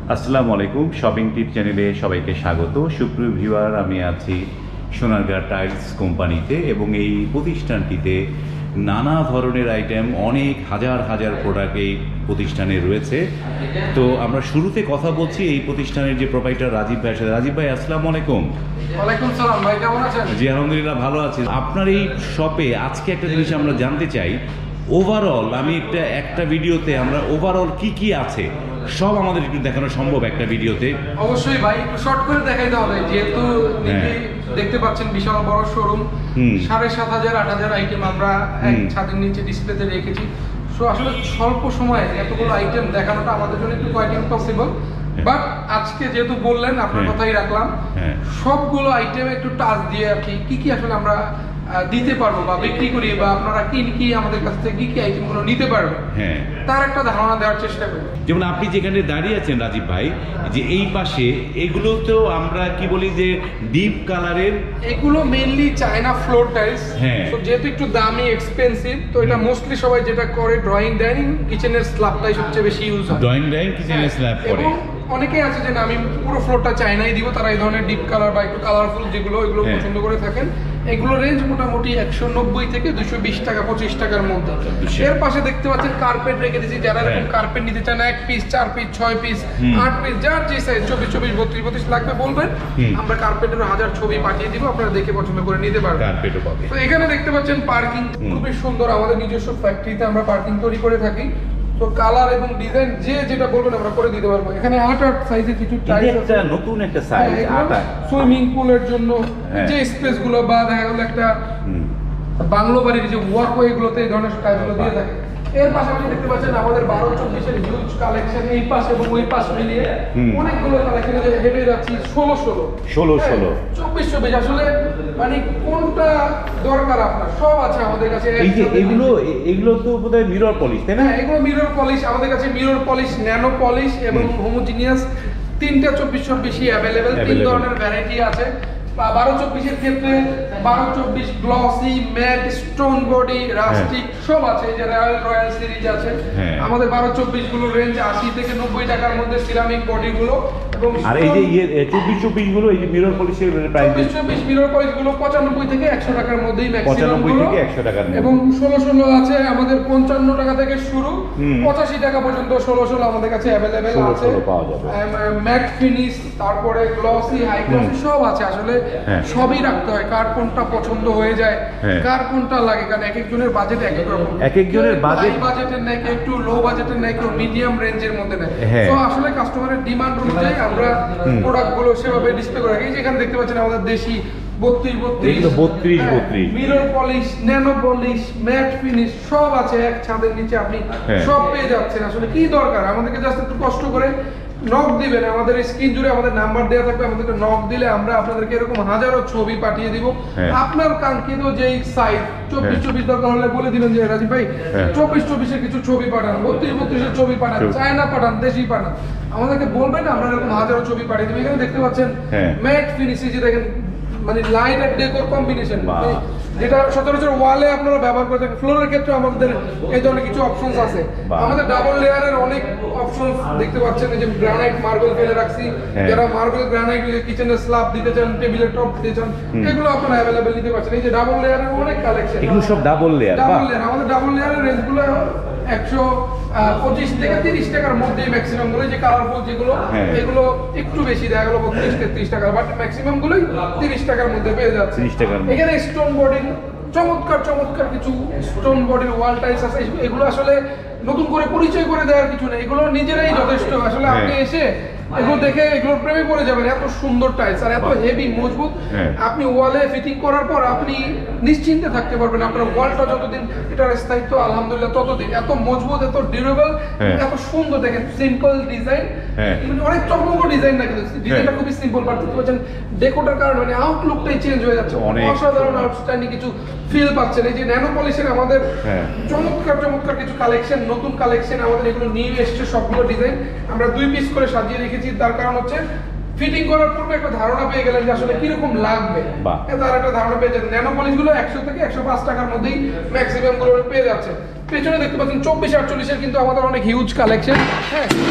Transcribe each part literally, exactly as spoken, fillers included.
আসসালামু আলাইকুম, শপিং টিপ চ্যানেলে সবাইকে স্বাগত। সুপ্রিয় ভিউয়ার, আমি আছি সোনারগাঁ টাইলস কোম্পানিতে এবং এই প্রতিষ্ঠানটিতে নানা ধরনের আইটেম, অনেক হাজার হাজার প্রোডাক্ট এই প্রতিষ্ঠানে রয়েছে। তো আমরা শুরুতে কথা বলছি এই প্রতিষ্ঠানের যে প্রোপাইটার রাজীব ভাইয়ের সাথে। রাজীব ভাই, আসসালামু আলাইকুম। ওয়ালাইকুম সালাম ভাই, কেমন আছেন? জি আলহামদুলিল্লাহ, ভালো আছি। আপনার এই শপে আজকে একটা জিনিস আমরা জানতে চাই, ওভারঅল আমি একটা একটা ভিডিওতে আমরা ওভারঅল কি কি আছে সব আমাদের একটু দেখানো সম্ভব একটা ভিডিওতে? অবশ্যই ভাই, একটু শর্ট করে দেখাইতে হবে, যেহেতু দেখতে পাচ্ছেন বিশাল বড় শোরুম, সাড়ে সাত হাজার আট হাজার আইটেম আমরা এক ছাদের নিচে ডিসপ্লেতে রেখেছি। সো আসলে স্বল্প সময়ে এতগুলো আইটেম দেখানোটা আমাদের জন্য একটু কোয়াইট ইম্পসিবল, বাট আজকে যেহেতু বললেন আপনার কথাই রাখলাম, সবগুলো আইটেম একটু টাচ দিয়ে আর কি কি কি আসলে আমরা দিতে পারবো বা বিক্রি করি বা আপনারা কি কি আমাদের কাছ থেকে কি কি আইটেমগুলো নিতে পারবেন, হ্যাঁ, তার একটা ধারণা দেওয়ার চেষ্টা করি। যেমন আপনি যেখানে দাঁড়িয়ে আছেন রাজীব ভাই, যে এই পাশে এগুলো তো আমরা কি বলি যে ডিপ কালারের, এগুলো মেইনলি চায়না ফ্লোর টাইলস। হ্যাঁ, তো যেহেতু একটু দামি এক্সপেন্সিভ, তো এটা মোস্টলি সবাই যেটা করে ড্রয়িং ডাইনিং কিচেনের স্ল্যাবটাই সবচেয়ে বেশি ইউজ হয়। ড্রয়িং ডাইনিং কিচেনের স্ল্যাব করে। অনেকেই আছে যে না আমি পুরো ফ্লোরটা চায়নাই দিব, তারা এই ধরনের ডিপ কালার বা একটু কালারফুল যেগুলো এগুলো পছন্দ করে থাকেন। এগুলো রেঞ্জ মোটামুটি একশো নব্বই থেকে দুশো বিশ টাকা পঁচিশ টাকার মধ্যে। এর পাশে দেখতে পাচ্ছেন কার্পেট রেখে দিয়েছি, যারা এরকম কার্পেট নিতে চান এক পিস চার পিস ছয় পিস আট পিস যার যে সাইজ চব্বিশ চব্বিশ বত্রিশ বত্রিশ লাগবে বলবেন, আমরা কার্পেটের হাজার ছবি পাঠিয়ে দিব, আপনারা দেখে পছন্দ করে নিতে পারবেন। কার্পেটও পাবে। তো এখানে দেখতে পাচ্ছেন পার্কিং খুবই সুন্দর, আমাদের নিজস্ব ফ্যাক্টরিতে আমরা পার্কিং তৈরি করে থাকি। তো কালার এবং ডিজাইন যে যেটা বলবেন আমরা করে দিতে পারবো। এখানে আট আট সাইজের কিছু টাইলস আছে, নতুন একটা সাইজ আট আট সুইমিং পুলের জন্য যে স্পেস গুলো বা দেখা গেল একটা বাংলো বাড়ির যে ওয়াকওয়ে গুলোতে এই ধরনের টাইলসগুলো দিয়ে থাকে। এর পাশাপাশি দেখতে পাচ্ছেন আমাদের বারো চব্বিশের হিউজ কালেকশন, এই পাশ এবং ওই পাশ মিলিয়ে অনেকগুলো কালেকশনে যে হেঁটে যাচ্ছি ষোলো ষোলো ষোলো ষোলো চব্বিশ চব্বিশ আসলে মানে কোনটা দরকার আপনার সব আছে আমাদের কাছে। এই যে এগুলো এগুলো তো বোধহয় মিরর পলিশ, তাই না? এগুলো মিরর পলিশ, আমাদের কাছে মিরর পলিশ, ন্যানো পলিশ এবং হোমোজিনিয়াস তিনটা চব্বিশ চব্বিশই অ্যাভেলেবেল। তিন ধরনের ভ্যারাইটি আছে। বারো চব্বিশের ক্ষেত্রে বারো চব্বিশ glossy, matte, stone body, rustic সব আছে। যে রয়্যাল রয়্যাল সিরিজ আছে আমাদের বারো চব্বিশ গুলো রেঞ্জ আশি থেকে নব্বই টাকার মধ্যে সিরামিক বডি গুলো। এবং আর এই যে চব্বিশ চব্বিশ গুলো এই যে মিরর পলিশের প্রাইস চব্বিশ চব্বিশ মিরর পলিশ গুলো পঁচানব্বই থেকে একশো টাকার মধ্যেই ম্যাক্সিমাম, পঁচানব্বই থেকে একশো টাকার মধ্যে। এবং ষোলো ষোলো আছে আমাদের পঞ্চান্ন টাকা থেকে শুরু, পঁচাশি টাকা পর্যন্ত ষোলো ষোলো আমাদের কাছে অ্যাভেলেবেল আছে। ম্যাট ফিনিশ, তারপরে গ্লসি, হাই গ্লসি সব আছে। আসলে সবই রাখতে হয়, কার কোনটা পছন্দ হয়ে যায়, কার কোনটা লাগে, কারণ এক একজনের বাজেট এক এক রকম। এক একজনের বাজেট বাজেটের নেয়, কেউ একটু লো বাজেটের নেয়, কেউ মিডিয়াম রেঞ্জের মধ্যে নেয়। তো আসলে কাস্টমারের ডিমান্ড অনুযায়ী আমরা প্রোডাক্টগুলো সেভাবে ডিসপ্লে করে রাখি। যেখানে দেখতে পাচ্ছেন আমাদের দেশি বত্রিশ বত্রিশ বত্রিশ বত্রিশ mirror polish, nano polish, matte finish সব আছে এক ছাদের নিচে, আপনি সব পেয়ে যাচ্ছেন। আসলে কি দরকার, আমাদেরকে জাস্ট একটু কষ্ট করে নক দিবেন, আমাদের স্ক্রিন জুড়ে আমাদের নাম্বার দেওয়া থাকবে, আমাদেরকে নক দিলে আমরা আপনাদেরকে এরকম হাজারো ছবি পাঠিয়ে দিব। আপনার কাঙ্ক্ষিত যেই সাইজ চব্বিশ চব্বিশ দরকার হলে বলে দিবেন যে রাজীব ভাই চব্বিশ চব্বিশের কিছু ছবি পাঠান, বত্রিশ বত্রিশের ছবি পাঠান, চায়না পাঠান, দেশি পাঠান, আমাদেরকে বলবেন, আমরা এরকম হাজারো ছবি পাঠিয়ে দেবো। এখানে দেখতে পাচ্ছেন ম্যাট ফিনিশ, যে দেখেন মানে লাইট আর ডেকোর কম্বিনেশন, যেটা সচরাচর ওয়ালে আপনারা ব্যবহার করে থাকেন। ফ্লোরের ক্ষেত্রে আমাদের এই ধরনের কিছু অপশনস আছে। আমাদের ডাবল লেয়ারের অনেক অপশনস দেখতে পাচ্ছেন, এই যে গ্রানাইট মার্বেল ফেলে রাখছি, যারা মার্বেল গ্রানাইট কিচেনের স্ল্যাব দিতে চান, টেবিলের টপ দিতে চান, এগুলো আপনারা অ্যাভেলেবেল নিতে পারছেন। এই যে ডাবল লেয়ারের অনেক কালেকশন, এগুলো সব ডাবল লেয়ার। ডাবল লেয়ার আমাদের ডাবল লেয়ারের রেঞ্জগুলো একশো পঁচিশ থেকে তিরিশ টাকার মধ্যে ম্যাক্সিমাম গুলো। যে কালারফুল যেগুলো এগুলো একটু বেশি দেখা গেলো বত্রিশ তেত্রিশ টাকা, বাট ম্যাক্সিমাম গুলোই তিরিশ টাকার মধ্যে পেয়ে যাচ্ছে। এখানে স্টোন বডির চমৎকার চমৎকার কিছু স্টোন বডির ওয়াল টাইলস আছে। এগুলো আসলে নতুন করে পরিচয় করে দেওয়ার কিছু নেই, এগুলো নিজেরাই যথেষ্ট। আসলে আপনি এসে এগুলো দেখে এগুলোর প্রেমে পড়ে যাবেন। এত সুন্দর টাইলস আর এত হেভি মজবুত, আপনি ওয়ালে ফিটিং করার পর আপনি নিশ্চিন্তে থাকতে পারবেন আপনার ওয়ালটা যতদিন এটার স্থায়িত্ব আলহামদুলিল্লাহ ততদিন। এত মজবুত, এত ডিউরেবল, এত সুন্দর। দেখেন সিম্পল ডিজাইন, অনেক চকমক ডিজাইন না, কিন্তু ডিজাইনটা খুবই সিম্পল, বাট দেখতে পাচ্ছেন ডেকোটার কারণে মানে আউটলুকটাই চেঞ্জ হয়ে যাচ্ছে, অসাধারণ আউটস্ট্যান্ডিং কিছু ফিল পাচ্ছেন। এই যে ন্যানো পলিশের আমাদের চমৎকার চমৎকার কিছু কালেকশন, নতুন কালেকশন আমাদের এগুলো নিয়ে এসছে। সবগুলো ডিজাইন আমরা দুই পিস করে সাজিয়ে রেখেছি, তার কারণ হচ্ছে ফিটিং করার পূর্বে একটা ধারণা পেয়ে গেলেন যে আসলে কিরকম লাগবে, তার একটা ধারণা পেয়ে যাবেন। ন্যানো পলিশ গুলো একশো থেকে একশো পাঁচ টাকার মধ্যেই ম্যাক্সিমাম গুলো পেয়ে যাচ্ছে। পেছনে দেখতে পাচ্ছেন চব্বিশ আটচল্লিশের কিন্তু আমাদের অনেক হিউজ কালেকশন। হ্যাঁ,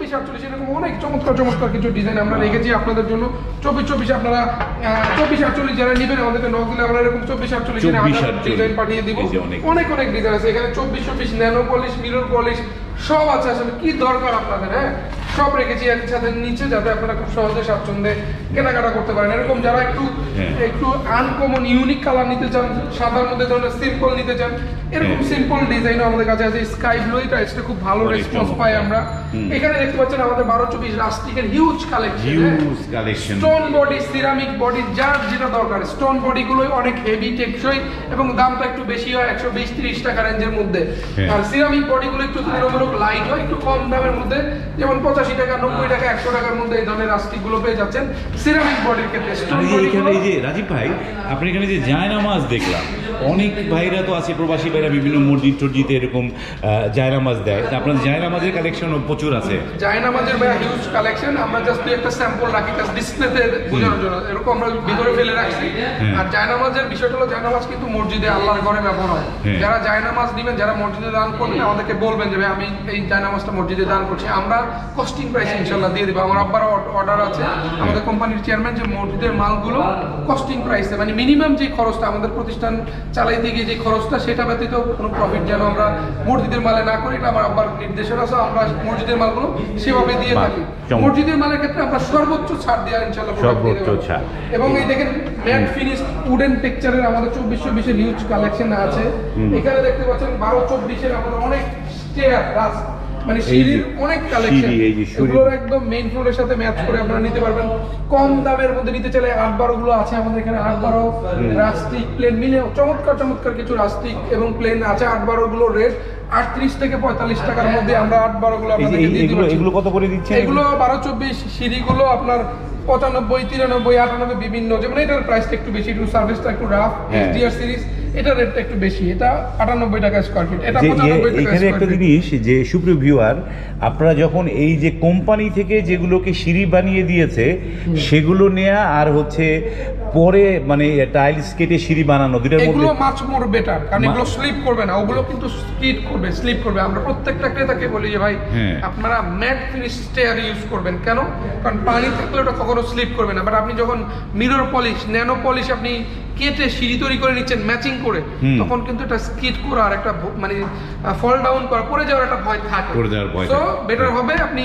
চব্বিশ আটচল্লিশ এরকম অনেক চমৎকার চমৎকার কিছু ডিজাইন আমরা রেখেছি আপনাদের জন্য। চব্বিশ চব্বিশ আপনারা চব্বিশ আটচল্লিশ যারা নেবেন আমাদেরকে নক দিলে আমরা এরকম চব্বিশ আটচল্লিশ ডিজাইন পাঠিয়ে দিব। অনেক অনেক ডিজাইন আছে এখানে, চব্বিশ চব্বিশ ন্যানো পলিশ, মিরর পলিশ সব আছে। আসলে কি দরকার আপনাদের, হ্যাঁ সব রেখেছি একসাথে নিচে, যাতে আপনারা খুব সহজে স্বাচ্ছন্দ্যে কেনাকাটা করতে পারেন। এরকম যারা একটু একটু আনকমন ইউনিক কালার নিতে চান, সাদার মধ্যে ধরনের সিম্পল নিতে চান, এরকম সিম্পল ডিজাইনও আমাদের কাছে আছে। স্কাই ব্লু এটা এটা খুব ভালো রেসপন্স পাই আমরা। এখানে দেখতে পাচ্ছেন আমাদের বারো চব্বিশ রাস্টিকের huge collection, huge collection, stone body, ceramic body, যার যেটা দরকার। স্টোন বডি গুলো অনেক হেভি টেকসই এবং দামটা একটু বেশি হয়, একশো বিশ ত্রিশ টাকা রেঞ্জের মধ্যে। আর সিরামিক বডি গুলো একটু তুলনামূলক লাইট হয়, একটু কম দামের মধ্যে, যেমন পঁচাশি টাকা, নব্বই টাকা, একশো টাকার মধ্যে এই ধরনের রাস্টিক গুলো পেয়ে যাচ্ছেন সিরামিক বডির ক্ষেত্রে। এখানে এই যে রাজীব ভাই, আপনি এখানে যে জায়নামাজ দেখলাম, অনেক ভাইরা তো আছে, প্রবাসী ভাইরা বিভিন্ন মসজিদ টসজিদে এরকম জায়নামাজ দেয়, আপনার জায়নামাজের কালেকশনও প্রচুর আছে। জায়নামাজের ভাই হিউজ কালেকশন, আমরা জাস্ট একটা স্যাম্পল রাখি জাস্ট ডিসপ্লেতে বোঝানোর জন্য, এরকম আমরা ভিতরে ফেলে রাখছি। আর জায়নামাজের বিষয়টা হলো, জায়নামাজ কিন্তু মসজিদে আল্লাহর ঘরে ব্যবহার হয়। যারা জায়নামাজ নেবেন, যারা মসজিদে দান করবেন, আমাদেরকে বলবেন যে আমি এই জায়নামাজটা মসজিদে দান করছি, আমরা কস্টিং প্রাইস ইনশাআল্লাহ দিয়ে দেবো। আমার আব্বার অর্ডার আছে আমাদের কোম্পানির চেয়ারম্যান যে মসজিদের মালগুলো কস্টিং প্রাইসে, মানে মিনিমাম যে খরচটা আমাদের প্রতিষ্ঠান চালাইতে গিয়ে যে খরচটা, সেটা ব্যতীত কোনো প্রফিট যেন আমরা মসজিদের মালে না করি, এটা আমার আব্বার নির্দেশনা আছে। আমরা মসজিদের মালগুলো সেভাবে দিয়ে থাকি। মসজিদের মালের ক্ষেত্রে আমরা সর্বোচ্চ ছাড় দেওয়া ইনশাআল্লাহ সর্বোচ্চ ছাড়। এবং এই দেখেন ম্যাট ফিনিশ উডেন টেক্সচারের আমাদের চব্বিশ চব্বিশের হিউজ কালেকশন আছে। এখানে দেখতে পাচ্ছেন বারো চব্বিশের আমাদের অনেক স্টেয়ার রাস্ট, মানে সিঁড়ির অনেক কালেকশন, এগুলোর একদম মেইন ফ্লোরের সাথে ম্যাচ করে আপনারা নিতে পারবেন। কম দামের মধ্যে নিতে চাইলে আট বারো গুলো আছে আমাদের এখানে, আট বারো রাস্টিক প্লেন মিলে চমৎকার চমৎকার কিছু রাস্টিক এবং প্লেন আছে। আট বারো গুলো রেট আটত্রিশ থেকে পঁয়তাল্লিশ টাকার মধ্যে আমরা আট বারো গুলো আপনাদেরকে দিয়ে দিচ্ছি। এগুলো কত করে দিচ্ছেন? এগুলো বারো চব্বিশ সিঁড়িগুলো আপনার পঁচানব্বই, তিরানব্বই, আটানব্বই বিভিন্ন, যেমন এটার প্রাইসটা একটু বেশি, একটু সার্ভিসটা একটু রাফ, এইচডিআর সিরিজ, এটা রেটটা একটু বেশি, এটা আটানব্বই টাকা স্কয়ার ফিট, এটা পঁচানব্বই টাকা। এখানে একটা জিনিস যে সুপ্রিয় ভিউয়ার, আপনারা যখন এই যে কোম্পানি থেকে যেগুলোকে সিঁড়ি বানিয়ে দিয়েছে সেগুলো নেয়া আর হচ্ছে পরে মানে টাইলস কেটে সিঁড়ি বানানো, দুটোর মধ্যে এগুলো মাছ মোর বেটার, কারণ এগুলো স্লিপ করবে না, ওগুলো কিন্তু স্কিড করবে, স্লিপ করবে। আমরা প্রত্যেকটা ক্রেতাকে বলি যে ভাই আপনারা ম্যাট ফিনিশ স্টেয়ার ইউজ করবেন। কেন? কারণ পানি থাকলে ওটা কখনো স্লিপ করবে না। বাট আপনি যখন মিরর পলিশ, ন্যানো পলিশ আপনি কেটে সিঁড়ি তৈরি করে নিচ্ছেন ম্যাচিং করে, তখন কিন্তু এটা স্কিড করা আর একটা মানে ফল ডাউন করা, পড়ে যাওয়ার একটা ভয় থাকে। সো বেটার হবে আপনি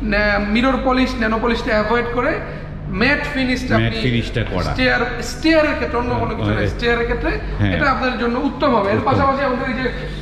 মিরর পলিশ, ন্যানো পলিশটা অ্যাভয়েড করে ম্যাট ফিনিশটা ম্যাট ফিনিশটা করা, স্টেয়ার স্টেয়ারের ক্ষেত্রে, অন্য কোনো কিছু না, স্টেয়ারের ক্ষেত্রে এটা আপনাদের জন্য উত্তম হবে। এর পাশাপাশি আমাদের এই যে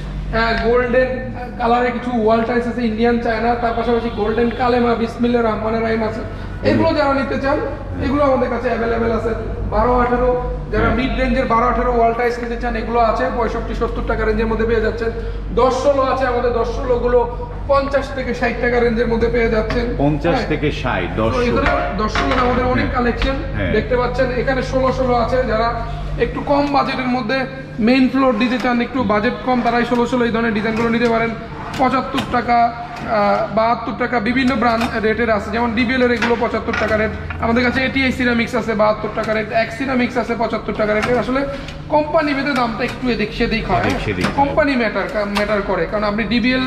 গোল্ডেন কালারের কিছু ওয়াল টাইলস আছে, ইন্ডিয়ান চায়না, তার পাশাপাশি গোল্ডেন কালেমা, বিসমিল্লাহ রহমানির রহিম আছে, এগুলো যারা নিতে চান এগুলো আমাদের কাছে অ্যাভেলেবেল আছে। বারো আঠারো যারা মিড রেঞ্জের বারো আঠারো ওয়াল টাইলস নিতে চান এগুলো আছে পঁয়ষট্টি সত্তর টাকা রেঞ্জের মধ্যে পেয়ে যাচ্ছেন। দশ ষোলো আছে আমাদের, দশ ষোলো গুলো পঞ্চাশ থেকে ষাট টাকা রেঞ্জের মধ্যে পেয়ে যাচ্ছেন। পঞ্চাশ থেকে ষাট, দশ ষোলো আমাদের অনেক কালেকশন দেখতে পাচ্ছেন। এখানে ষোলো ষোলো আছে, যারা একটু কম বাজেটের মধ্যে মেইন ফ্লোর দিতে চান, একটু বাজেট কম, তারাই ষোলো ষোলো এই ধরনের ডিজাইনগুলো নিতে পারেন। পঁচাত্তর টাকা, বাহাত্তর টাকা বিভিন্ন ব্র্যান্ড রেটের আছে, যেমন ডিবিএল এর এগুলো পঁচাত্তর টাকা রেট। আমাদের কাছে এটিআই সিরামিক্স আছে বাহাত্তর টাকা রেট, এক্স সিরামিক্স আছে পঁচাত্তর টাকা রেট। আসলে কোম্পানি ভেদে দামটা একটু এদিক সেদিক হয়, কোম্পানি ম্যাটার ম্যাটার করে। কারণ আপনি ডিবিএল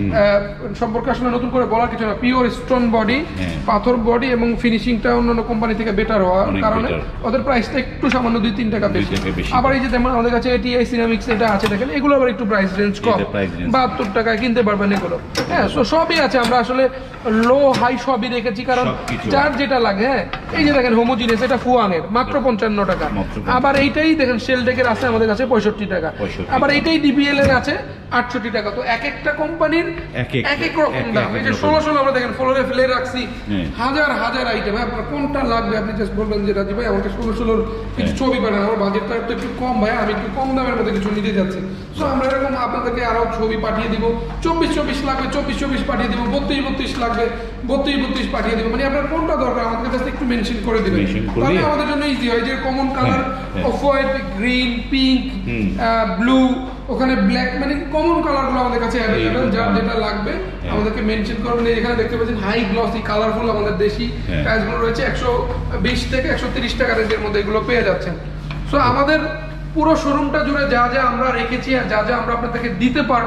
সম্পর্কে আসলে নতুন করে বলার কিছু না, পিওর স্টোন বডি, পাথর বডি এবং ফিনিশিংটা অন্যান্য কোম্পানি থেকে বেটার হওয়ার কারণে ওদের প্রাইসটা একটু সামান্য দুই তিন টাকা বেশি। আবার এই যে যেমন আমাদের কাছে এটিআই সিরামিক্স এটা আছে দেখেন, এগুলো আবার একটু প্রাইস রেঞ্জ কম, বাহাত্তর টাকায় কিনতে পারবেন এগুলো। হ্যাঁ, সবই আছে, আমরা আসলে লো হাই সবই রেখেছি, কারণ যার যেটা লাগে। হ্যাঁ, এই যে দেখেন হোমোজিনিয়াস, এটা ফুয়াং এর মাত্র পঞ্চান্ন টাকা। আবার এইটাই দেখেন শেলডেকের আছে আমাদের কাছে পঁয়ষট্টি টাকা, আবার এইটাই ডিবিএল এর আছে আটষট্টি টাকা। তো এক একটা কোম্পানির এক এক রকম দাম। এই যে ষোলো ষোলো আমরা দেখেন ফ্লোরে ফেলে রাখছি, হাজার হাজার আইটেম। আপনার কোনটা লাগবে আপনি জাস্ট বলবেন যে রাজি ভাই আমাকে ষোলো ষোলোর কিছু ছবি পাঠান, আমার বাজেটটা তো একটু কম ভাই, আমি একটু কম দামের মধ্যে কিছু নিতে যাচ্ছি। তো আমরা এরকম আপনাদেরকে আরো ছবি পাঠিয়ে দিব। চব্বিশ চব্বিশ লাগবে চব্বিশ চব্বিশ পাঠিয়ে দিব, বত্রিশ বত্রিশ লাগবে বত্রিশ বত্রিশ পাঠিয়ে দিব। মানে আপনার কোনটা দরকার আমাদের কাছে একটু মেনশন করে দিবেন, তাহলে আমাদের জন্য ইজি হয়। যে common colour off white, green, pink, blue, ওখানে ব্ল্যাক, মানে কমন কালারগুলো আমাদের কাছে অ্যাভেলেবেল। যার যেটা লাগবে আমাদেরকে মেনশন করবেন। এখানে দেখতে পাচ্ছেন হাই গ্লসি কালারফুল আমাদের দেশি টাইলসগুলো রয়েছে, একশো বিশ থেকে একশো তিরিশ টাকা রেঞ্জের মধ্যে এগুলো পেয়ে যাচ্ছেন। সো আমাদের পুরো শোরুমটা জুড়ে যা যা আমরা রেখেছি আর যা যা আমরা আপনাদেরকে দিতে পারবো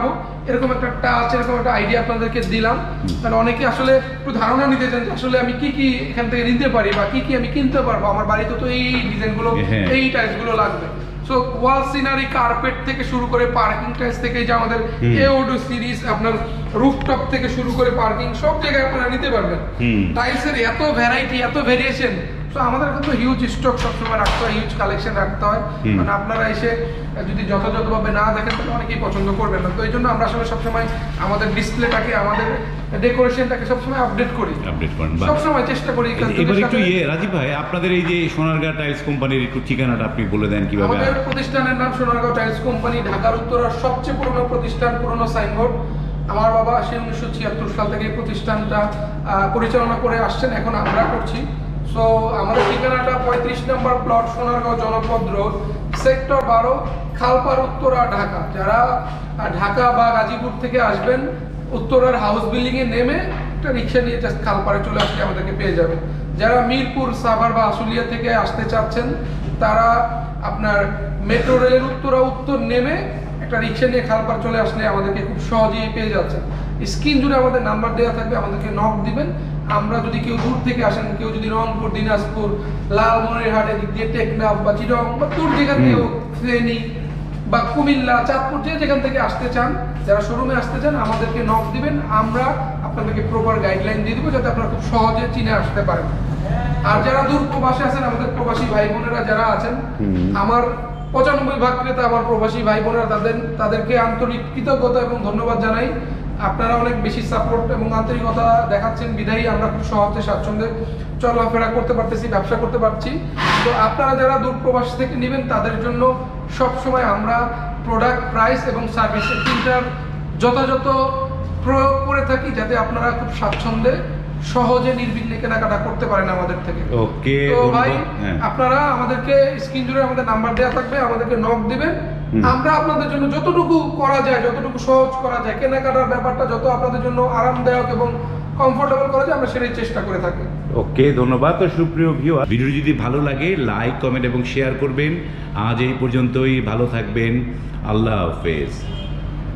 এরকম একটা টাচ, এরকম একটা আইডিয়া আপনাদেরকে দিলাম। মানে অনেকে আসলে একটু ধারণা নিতে চান যে আসলে আমি কি কি এখান থেকে নিতে পারি বা কি কি আমি কিনতে পারবো, আমার বাড়িতে তো এই ডিজাইনগুলো, এই টাইলসগুলো লাগবে। সো ওয়াল সিনারি, কার্পেট থেকে শুরু করে পার্কিং টাইলস থেকে যে আমাদের এওডো সিরিজ, আপনার রুফটপ থেকে শুরু করে পার্কিং সব জায়গায় আপনারা নিতে পারবেন। টাইলসের এত ভ্যারাইটি, এত ভেরিয়েশন, তো আমাদের কিন্তু হিউজ স্টক সবসময় রাখতে হয়, হিউজ কালেকশন রাখতে হয়। মানে আপনারা এসে যদি যথাযথভাবে না দেখেন তাহলে অনেকেই পছন্দ করবেন না। তো এই জন্য আমরা আসলে সবসময় আমাদের ডিসপ্লেটাকে, আমাদের ডেকোরেশনটাকে সবসময় আপডেট করি, আপডেট করেন সবসময় চেষ্টা করি। এবার একটু ইয়ে রাজীব ভাই, আপনাদের এই যে সোনারগাঁ টাইলস কোম্পানির একটু ঠিকানাটা আপনি বলে দেন কিভাবে? আমাদের প্রতিষ্ঠানের নাম সোনারগাঁও টাইলস কোম্পানি, ঢাকার উত্তরার সবচেয়ে পুরনো প্রতিষ্ঠান, পুরনো সাইনবোর্ড। আমার বাবা সেই উনিশশো ছিয়াত্তর সাল থেকে এই প্রতিষ্ঠানটা পরিচালনা করে আসছেন, এখন আমরা করছি। সো আমাদের ঠিকানাটা পঁয়ত্রিশ নম্বর প্লট, সোনারগাঁও জনপদ রোড, সেক্টর বারো, খালপাড়, উত্তরা, ঢাকা। যারা ঢাকা বা গাজীপুর থেকে আসবেন, উত্তরার হাউস বিল্ডিং এ নেমে একটা রিক্সা নিয়ে জাস্ট খালপাড়ে চলে আসলে আমাদেরকে পেয়ে যাবেন। যারা মিরপুর, সাভার বা আশুলিয়া থেকে আসতে চাচ্ছেন, তারা আপনার মেট্রো রেলের উত্তরা উত্তর নেমে একটা রিক্সা নিয়ে খালপাড় চলে আসলে আমাদেরকে খুব সহজেই পেয়ে যাচ্ছেন। স্ক্রিন জুড়ে আমাদের নাম্বার দেওয়া থাকবে, আমাদেরকে নক দিবেন। আমরা যদি কেউ দূর থেকে আসেন, কেউ যদি রংপুর, দিনাজপুর, লালমনিরহাট, এদিক দিয়ে টেকনাফ বা চিটং বা দূর যেখান থেকে ফেনী বা কুমিল্লা, চাঁদপুর, যে যেখান থেকে আসতে চান, যারা শোরুমে আসতে চান, আমাদেরকে নক দিবেন। আমরা আপনাদেরকে প্রপার গাইডলাইন দিয়ে দেবো যাতে আপনারা খুব সহজে চিনে আসতে পারেন। আর যারা দূর প্রবাসে আছেন, আমাদের প্রবাসী ভাই বোনেরা যারা আছেন, আমার পঁচানব্বই ভাগ ক্রেতা আমার প্রবাসী ভাই বোনেরা, তাদের তাদেরকে আন্তরিক কৃতজ্ঞতা এবং ধন্যবাদ জানাই। আপনারা অনেক বেশি সাপোর্ট এবং আন্তরিকতা দেখাচ্ছেন, বিধায়ী আমরা খুব সহজে স্বাচ্ছন্দ্যে চলাফেরা করতে পারতেছি, ব্যবসা করতে পারছি। তো আপনারা যারা দূর প্রবাস থেকে নেবেন, তাদের জন্য সব সময় আমরা প্রোডাক্ট, প্রাইস এবং সার্ভিসের তিনটার যথাযথ প্রয়োগ করে থাকি, যাতে আপনারা খুব স্বাচ্ছন্দ্যে সহজে নির্বিঘ্নে কেনাকাটা করতে পারেন আমাদের থেকে। ওকে, তো ভাই আপনারা আমাদেরকে স্ক্রিন জুড়ে আমাদের নাম্বার দেওয়া থাকবে, আমাদেরকে নক দিবেন। আমরা আপনাদের জন্য যতটুকু করা যায়, যতটুকু সহজ করা যায়, কেনাকাটার ব্যাপারটা যত আপনাদের জন্য আরামদায়ক এবং কমফোর্টেবল করা যায়, আমরা সেটাই চেষ্টা করে থাকি। ওকে, ধন্যবাদ। তো সুপ্রিয় ভিউয়ার, ভিডিও যদি ভালো লাগে লাইক, কমেন্ট এবং শেয়ার করবেন। আজ এই পর্যন্তই, ভালো থাকবেন, আল্লাহ হাফেজ।